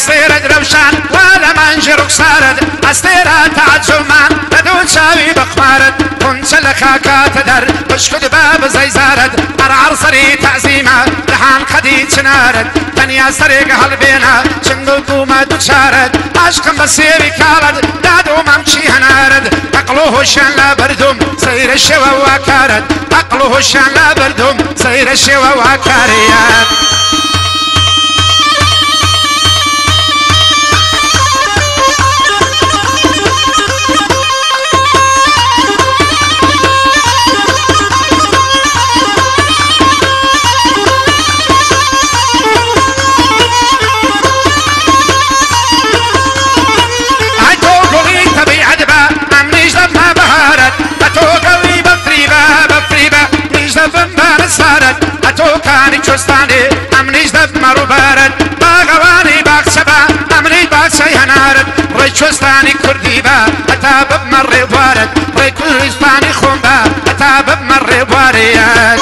سيرد روشان ولا منجر وصارد استيرا تعجمان بدون شاوي بخمارد كنت لخاكات در بشكد باب زي زارد ارعر صري تعزيمة لحان خديد شنارد تنيا سريق هالبينا شنقو قوما دوشارد عشقم بسيري كالد دادو ممشي هنارد عقلوه شان لا بردوم سير الشوا وكارد عقلوه شان لا بردوم سير الشوا وكاريات شستاني امنيش دب مرو بارد باغواني باغشبا امنيش باغشي هنارد ري شستاني كردي با اتابب مري بارد ري كردستاني خنبا اتابب مري باريات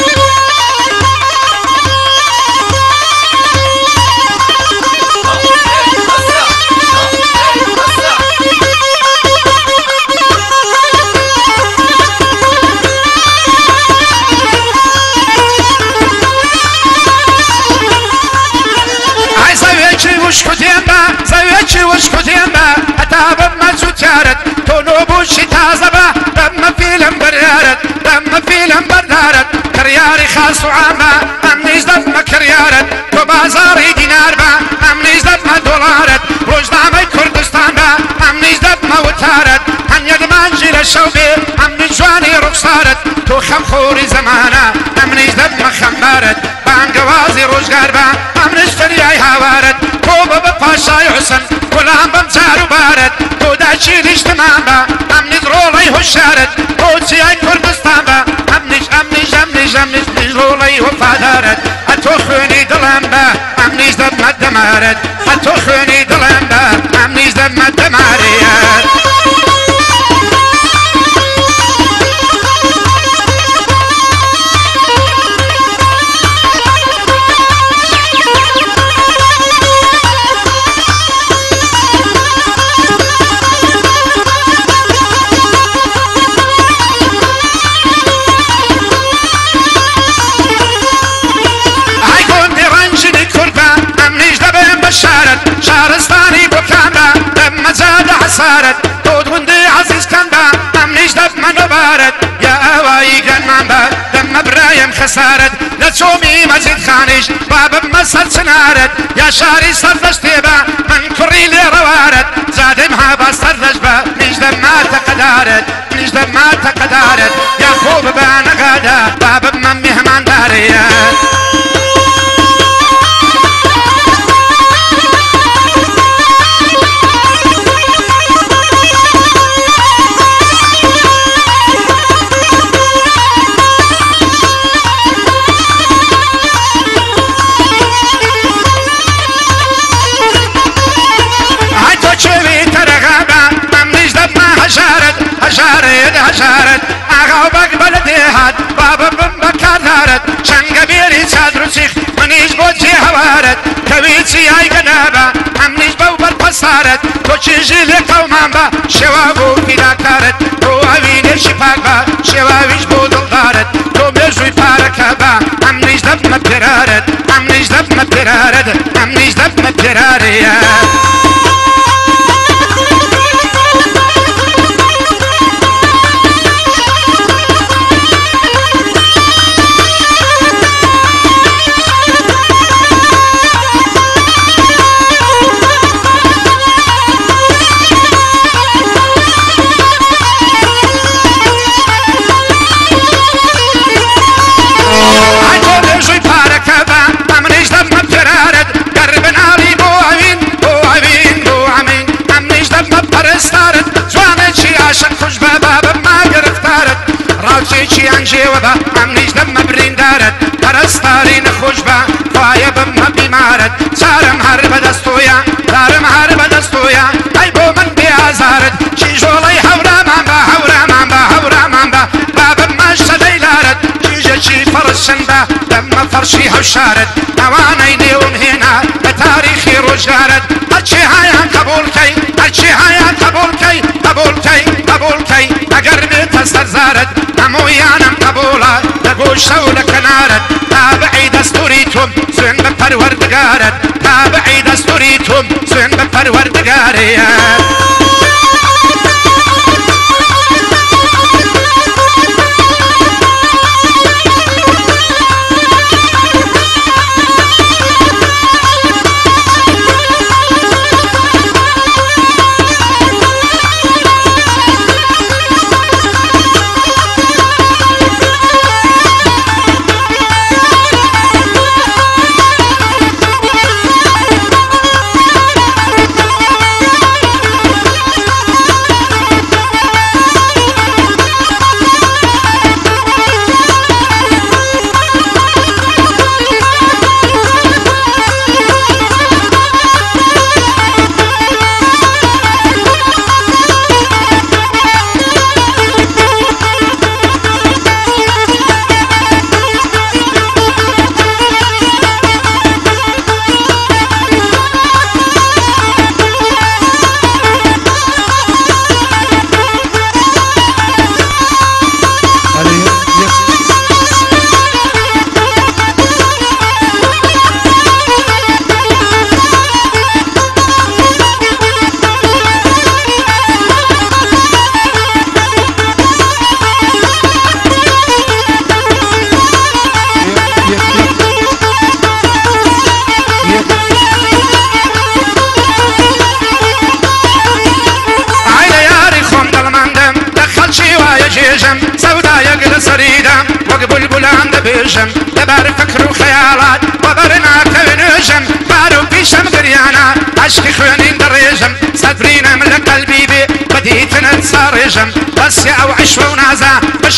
وشكوتين با اتابب مزو تيارد تونو بوشي تازبا دم فيلم بريارد دم فيلم بردارد كرياري خاص وعاما امنيش دم كريارد تو بازاري دينار با امنيش دم دولارد روجنامي كردستان با امنيش دم وتارد هن يدمان جيل الشوبي امني جواني رخصارد تو خمخوري زمانا امنيش دم خمبارد بانقوازي روجگار با امنيش فرياي هاوارد تو بابا پاشاي حسن كلام بمسار وبارد تو داشي الاجتماع با امنيش رولي هشارد تو تياي كردستان با امنيش رولي وفادارد اتو خوني دلان با امنيش دم الدمارد اتو خوني دلان با امنيش دم الدماريات شارستاني بكامبا لما زاد حسارت دود وندي عزيز كنبا امنيش دب من بارد يا اواي قنمانبا دم برايم خسارت لتشومي مزيد خانيش باب مسل سنارد يا شاري سردشتيبا من كري لي روارد زادمها بستردشبا نيش دم ما تقدارد نيش دم ما تقدارد يا خوب بانا غادا باب من مهمان داريات هشارت اغاو بقبل ديهات بابا بمبكار دارت شنقبيري صادرو سيخ منيش بوجي هوارت كويتي اي قنابا امنيش بوبر بصارت تو چيجي لقومان با شوابو فيدا كارت تو اوين شفاق با شوابيش بودل دارت تو مرجوي پاركا با امنيش دب مبترارت امنيش دب مبترارت امنيش دب مبتراريات راوچێکی ئەنجێوە بە ئەمنیش دەممە بریندارت پەرستاری نەخۆش بە خوایە بممە بیمارت چارم هەر بەدەستۆیە دارم هەر بەدەستۆیە ئەی بۆ من بێ ئازارت کیژۆڵەی هەورامان بە هەورامان بە هەورامان بە با بممە شەدەی لارت کیژێکی فەرشن بە دەممە فەرشی هەوشارت ئەوانەی نێوم هێنا بە تاریخی ڕۆژ ڕۆژگارت هەرچی هەیە قبولکەی هەرچی هەیە قبولکەی قبولکەی قبولکەی ئەگەر بێتە سەرزارت هەموویانم قبولە لە گۆشە و لە کەنارت تابعی دەستوری تۆم سوێن بە پەروەردگارت تابعی دەستوری تۆم سوێن بە پەروەردگارەیە بێژم لەبار فکر و خەیاڵات وەبەرناکە نوێژم بار و پیشم گریانە عەشقی خوێنین دەڕێژم سەدبرینم لە قەلبی بێ بەدیتنت ساڕێژم بەسێ ئەو عیشوە و نازە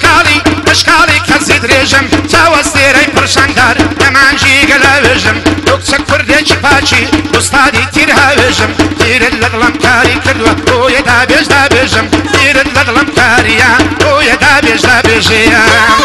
بشکاڵی کەزی درێژم چاوەستێرەی پڕشەنگدار لەمانجی گەلاوێژم تۆ کچە کوردێکی پاچی ئوستادی تیر هاوێژم تیرت لە دڵم کاری کردووە بۆیە دابێژ دابێژم تیرت لە دڵم کاریە بۆیە دابێژ دابێژەیە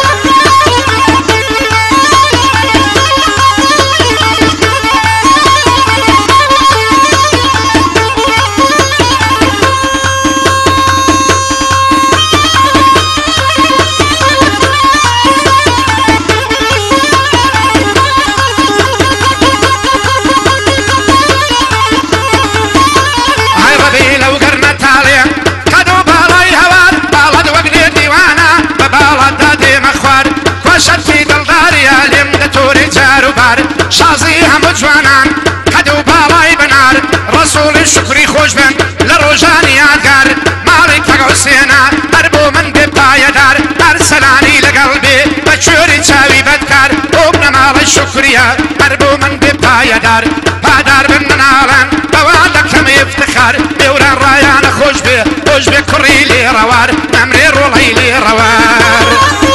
شازی هەموو جوانان قەد و باڵای بەنار ڕەسوڵی شکری خۆش بن لە ڕۆژانی یادگار ماڵی تەق حوسێنە هەر بۆ من بێ پایەدار هەر سەلانی لەگەڵ بێ بە کوێری چاوی بەدکار بۆ بنە ماڵی شکریە هەر بۆ من بێ پایەدار پادار بن مناڵان بەوا دەکەمێ افتخار بێوران ڕایانە خۆش بێ کوڕی لێڕەوار ئەمرێ ڕۆڵەی لێڕەوار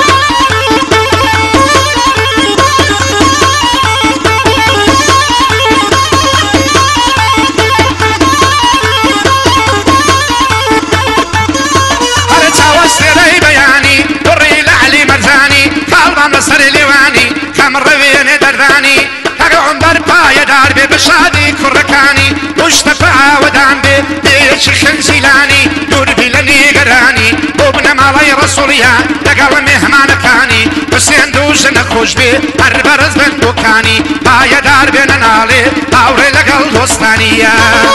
سر لیوانی کم روین دردانی تگه عمر پایدار بی بشادی کرکانی پشت پاودان بی بیچی خنزیلانی دور بیلنی گرانی ابن مالای رسولیا دگل مهمانکانی حسین دوزن خوش بی هر برز بندوکانی پایدار بی ننالی آوری لگل دوستانیا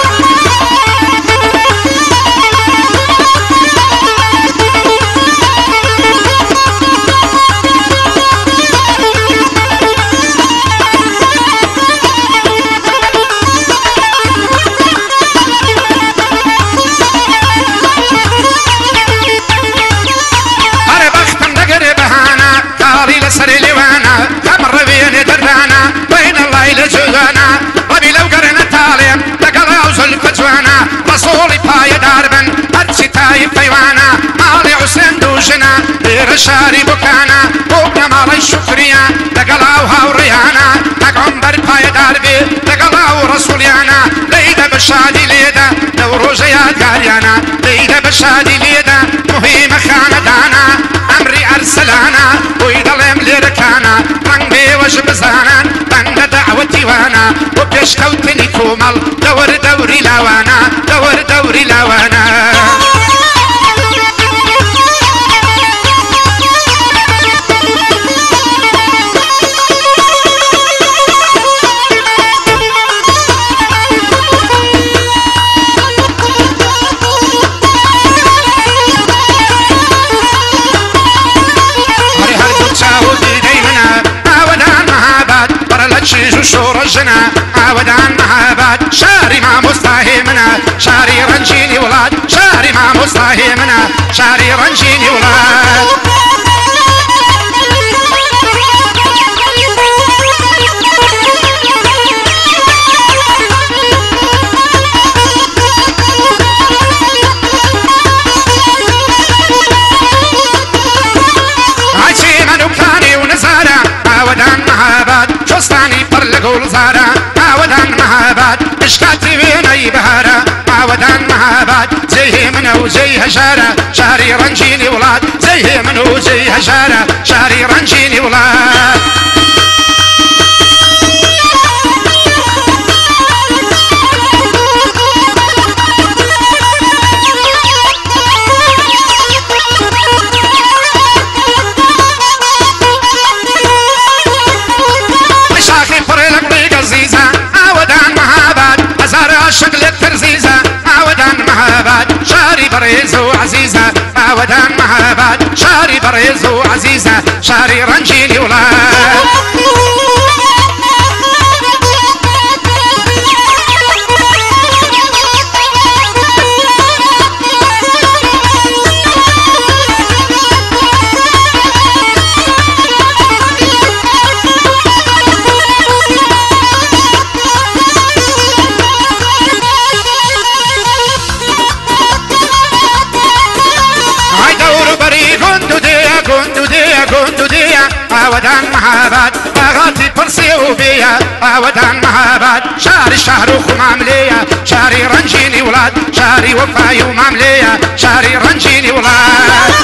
سر لیوانا کم روین درانا بین الليل جوانا ربی لو قرن تالیم لقلا وزلف جوانا رسولی پایدار بن هرچی تای فیوانا مالی حسین دوجنا بیر شاری بکانا بوبنا مالی شکریا لقلا و هاوریانا تک عمر پایدار بی لقلا و رسولیانا لیده بشادی لیده نوروز یادگاریانا لیده بشادی لیده مهم خاندانا امری ارسلانا ويدلم لركانا رنگ بيوش بزانا بند دعوتي حيوانا وبيش خوتني كومل دور دوري لاوانا دور دوري لاوانا شيجو شورجنا عودان مهابات شاري ما مستهيمنا شاري رنجيني ولاد شاري ما مستهيمنا شاري رنجيني ولاد عجي منو كاني ونزارع عودان مهابات شوستاني برلقول زارا عودان مهابات اشكاتي بيني بهارا عودان مهابات زيه منو زي هشارة شاري رنجيني ولاد زيه منو زي هشارة شاري رنجيني ولاد شكلك ترزيزة عودان مهابات شاري بريز وعزيزة عودان مهابات شاري بريز وعزيزة شاري رنجيني ولاد عودان مهابات باغاتي برسي وبيا عودان مهابات شاري الشهر وخماملية شاري رنجيني ولاد شاري وفاي وماملية شاري رنجيني ولاد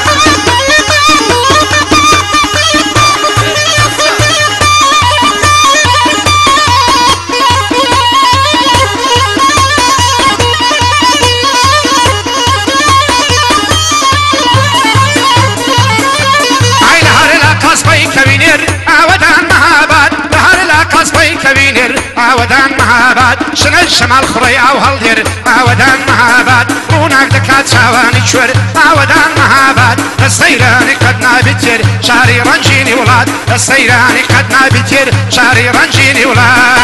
عودان مهابات بهر لاقص بي كبينر عودان مهابات شنل شمال خري او هالدير عودان مهابات روناك دكات شاواني شور عودان مهابات السيراني قدنا بتير شاري رنجيني ولاد السيراني قدنا بتير شاري رنجيني ولاد